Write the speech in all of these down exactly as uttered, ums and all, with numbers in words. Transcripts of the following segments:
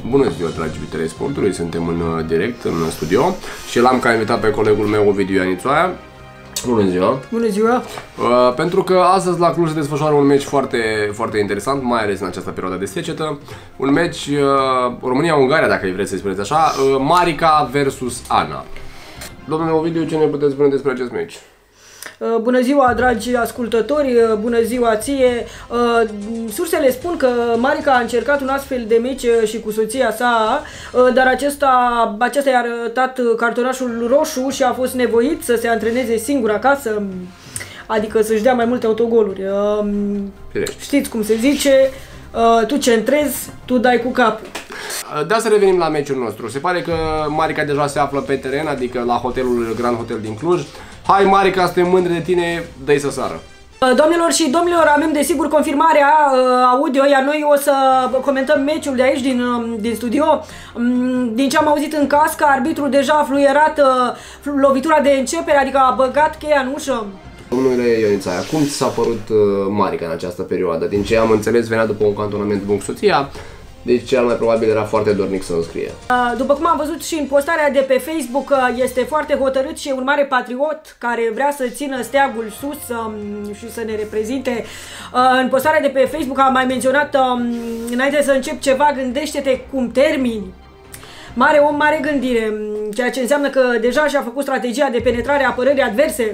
Bună ziua, dragi iubitele sportului, suntem în direct, în studio și l-am ca invitat pe colegul meu, Ovidiu Ianițoaia. Bună ziua! Bună ziua! Uh, pentru că astăzi la Cluj se desfășoară un meci foarte, foarte interesant, mai ales în această perioadă de secetă. Un meci uh, România-Ungaria, dacă îi vreți să-i spuneți așa, uh, Marica versus Ana. Domnule Ovidiu, ce ne puteți spune despre acest meci? Bună ziua, dragi ascultători, bună ziua ție. Sursele spun că Marica a încercat un astfel de meci și cu soția sa, dar acesta, acesta i-a arătat cartonașul roșu și a fost nevoit să se antreneze singur acasă, adică să-și dea mai multe autogoluri. Firește. Știți cum se zice, tu centrezi, tu dai cu capul. Da, să revenim la meciul nostru. Se pare că Marica deja se află pe teren, adică la hotelul Grand Hotel din Cluj. Hai Marica, suntem mândri de tine, dă-i să sară. Doamnelor și domnilor, avem desigur confirmarea uh, audio, iar noi o să comentăm meciul de aici, din, din studio. Um, din ce am auzit în cască, arbitrul deja a fluierat uh, lovitura de începere, adică a băgat cheia în ușă. Domnule Ionițaia, cum ți s-a părut uh, Marica în această perioadă? Din ce am înțeles, venea după un cantonament bun cu soția. Deci cel mai probabil era foarte dornic să înscrie. După cum am văzut și în postarea de pe Facebook, este foarte hotărât și e un mare patriot care vrea să țină steagul sus și să ne reprezinte. În postarea de pe Facebook am mai menționat, înainte să încep ceva, gândește-te cum termini. Mare om, mare gândire, ceea ce înseamnă că deja și-a făcut strategia de penetrare a apărării adverse.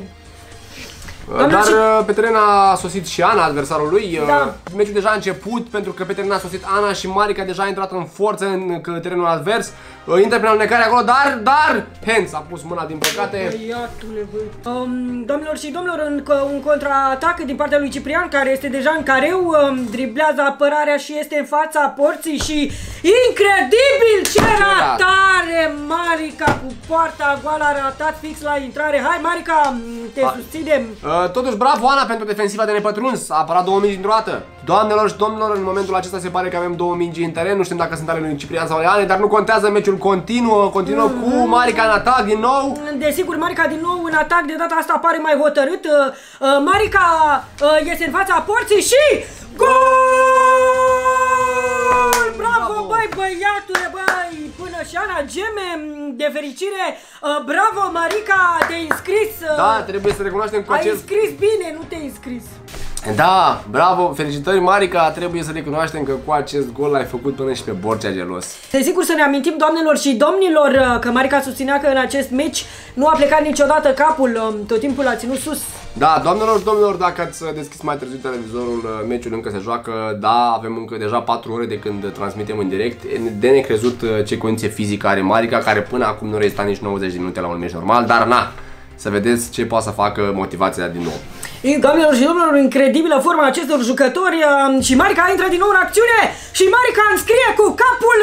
Dar și... pe teren a sosit și Ana, adversarul lui. Da. Meciul deja a început pentru că pe teren a sosit Ana și Marica deja a intrat în forță în terenul advers. Intră prin alunecare acolo, dar, dar, Hens a pus mâna din păcate. Băiatule, băi. Um, domnilor și domnilor, în, un contraatac din partea lui Ciprian, care este deja în careu, um, driblează apărarea și este în fața porții și incredibil ce ratare! Marica cu poarta goală a ratat fix la intrare. Hai Marica, te ha. susținem! Uh, totuși bravo Ana pentru defensiva de nepătruns, a apărat două mingi dintr-o dată. Doamnelor și domnilor, în momentul acesta se pare că avem două mingi în teren, nu știm dacă sunt ale lui Ciprian sau ale Anei, dar nu contează, meciul continuă, continuă mm-hmm. cu Marica în atac din nou. Desigur, Marica din nou în atac, de data asta pare mai hotărât. Uh, uh, Marica uh, este în fața porții și... Gol! Bravo, bravo. Băi, băiatule, băi! Până și Ana geme de fericire. Uh, bravo, Marica, te-ai înscris. Uh, da, trebuie să recunoaștem cu acest... Ai înscris bine, nu te-ai înscris. Da, bravo, felicitări Marica, trebuie să recunoaștem că cu acest gol l-ai făcut până și pe Borcea gelos. Desigur să ne amintim, doamnelor și domnilor, că Marica susținea că în acest meci nu a plecat niciodată capul, tot timpul l-a ținut sus. Da, doamnelor și domnilor, dacă ați deschis mai târziu televizorul, meciul încă se joacă, da, avem încă deja patru ore de când transmitem în direct. De necrezut ce condiție fizică are Marica, care până acum nu rezista nici nouăzeci de minute la un meci normal, dar na, să vedeți ce poate să facă motivația din nou. Doamnelor și domnilor, incredibilă forma acestor jucători și Marica intră din nou în acțiune și Marica înscrie cu capul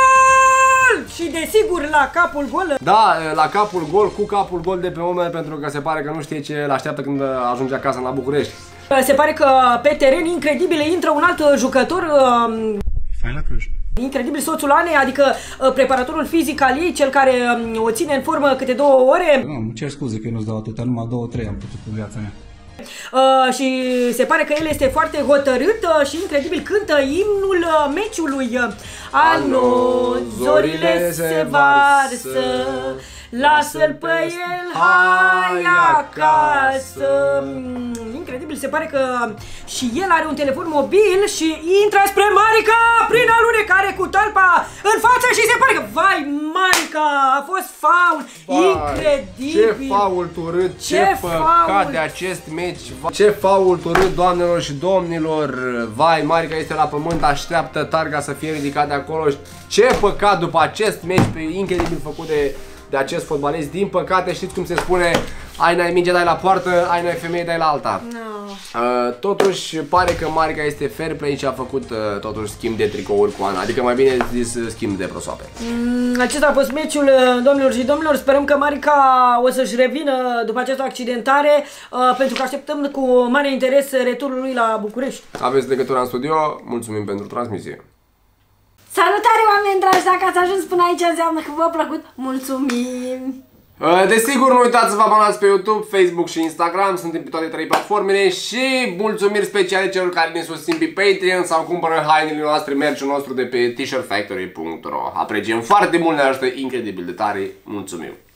gol! Și desigur la capul gol. Da, la capul gol, cu capul gol de pe moment, pentru că se pare că nu știe ce l-așteaptă când ajunge acasă la București. Se pare că pe teren incredibil intră un alt jucător. Fain la Cluj. Incredibil, soțul Anei, adică preparatorul fizic al ei, cel care o ține în formă câte două ore. Nu, îmi cer scuze că eu nu-ți dau atâta, numai două, trei am putut în viața mea. Uh, și se pare că el este foarte hotărât uh, și incredibil cântă imnul uh, meciului. Anu, zorile se varsă, lasă-l pe el, hai acasă. Incredibil, se pare că și el are un telefon mobil și intră spre Marica prin alunecare cu talpa în față și se pare că, vai, Marica, a fost faul. Incredibil. Ce faul turât, ce, ce păcat de acest meci. Ce faul turât, doamnelor și domnilor. Vai, Marica este la pământ, așteaptă targa să fie ridicat de acolo. Ce păcat după acest meci incredibil făcut de de acest fotbalist. Din păcate, știți cum se spune, ai n-ai minge, dai la poartă, ai n-ai femeie, dai la alta. No. Uh, totuși, pare că Marica este fair play și a făcut uh, totuși schimb de tricouri cu Ana, adică mai bine zis schimb de prosoape. Mm, acesta a fost meciul, domnilor și domnilor. Sperăm că Marica o să-și revină după această accidentare, uh, pentru că așteptăm cu mare interes returul lui la București. Aveți legătura în studio, mulțumim pentru transmisie. Salutare, oameni dragi, dacă ați ajuns până aici înseamnă că v-a plăcut, mulțumim! Desigur, nu uitați să vă abonați pe YouTube, Facebook și Instagram, suntem pe toate trei platformele și mulțumiri speciale celor care ne susțin pe Patreon sau cumpără hainele noastre, merch-ul nostru de pe t shirt factory punct ro. Apreciem foarte mult, ne ajută incredibil de tare, mulțumim!